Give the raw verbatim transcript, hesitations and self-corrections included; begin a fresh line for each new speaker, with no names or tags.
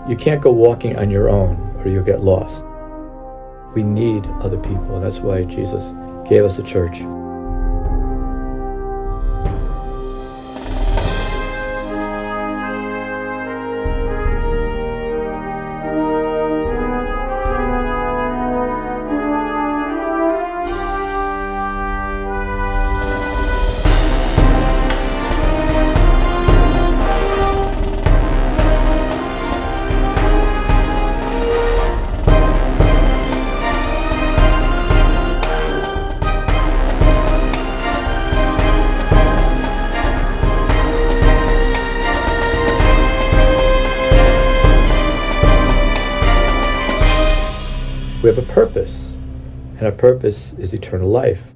You can't go walking on your own or you'll get lost. We need other people, and that's why Jesus gave us a church. We have a purpose, and our purpose is eternal life.